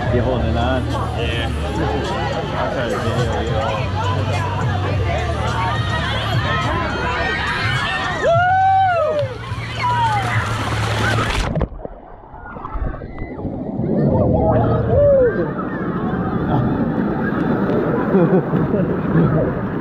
You holding on? Yeah. I'll try to video you all. Woo!